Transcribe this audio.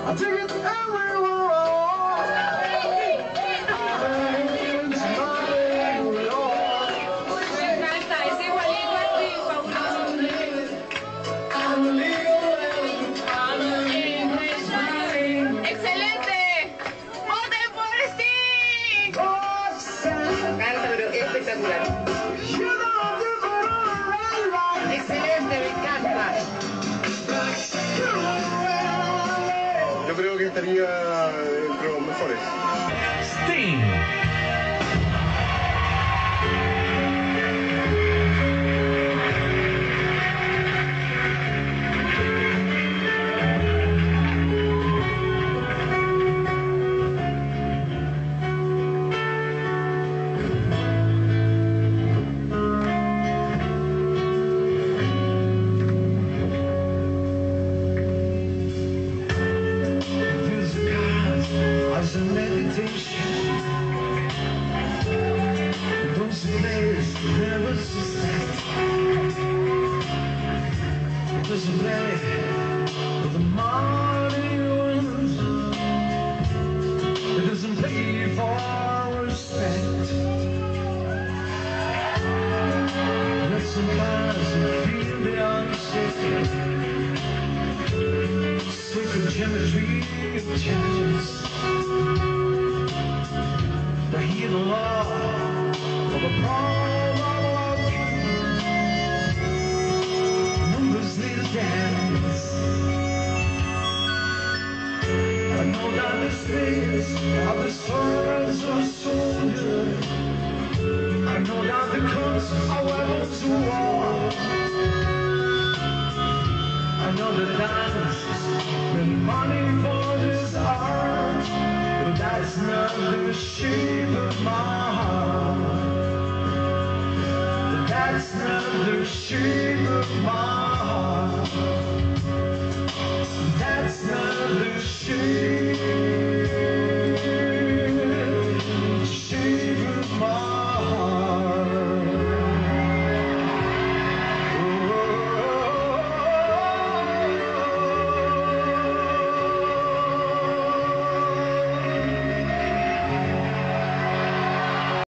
I take it everywhere. ¡Excelente! ¡Voten por Sting! Canta, pero espectacular. Excelente, me encanta. Yo creo que estaría entre los mejores. Sting. As a meditation, those days never suspect. There's a belly with the morning winds. It doesn't pay for respect. Yet sometimes you feel the unsacred, sacred geometry of chance. To hear the law of a problem, numbers need a dance. I know that the space of the swords of a soldier. I know that the cuts are weapons of war. I know the dance bring money for this art. That's not the shape of my heart. That's not the shape of my heart. That's not the